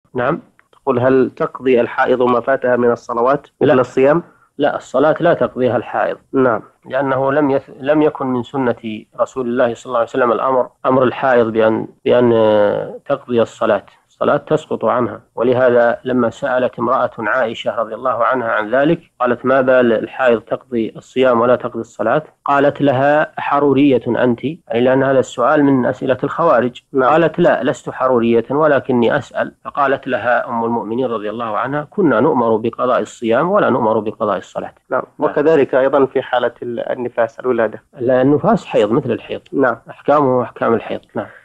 نعم. تقول هل تقضي الحائض ما فاتها من الصلوات مثل لا، الصيام؟ لا، الصلاة لا تقضيها الحائض، نعم. لأنه لم يكن من سنة رسول الله صلى الله عليه وسلم أمر الحائض بأن تقضي الصلاة. الصلاة تسقط عنها. ولهذا لما سألت امرأة عائشة رضي الله عنها عن ذلك، قالت: ما بال الحائض تقضي الصيام ولا تقضي الصلاة؟ قالت لها: حرورية أنت؟ أي لأن هذا السؤال من أسئلة الخوارج. نعم. قالت: لا، لست حرورية ولكني أسأل. فقالت لها أم المؤمنين رضي الله عنها: كنا نؤمر بقضاء الصيام ولا نؤمر بقضاء الصلاة. نعم. نعم. وكذلك أيضا في حالة النفاس الولادة. لا، النفاس حيض مثل الحيض، نعم. أحكامه أحكام الحيض. نعم.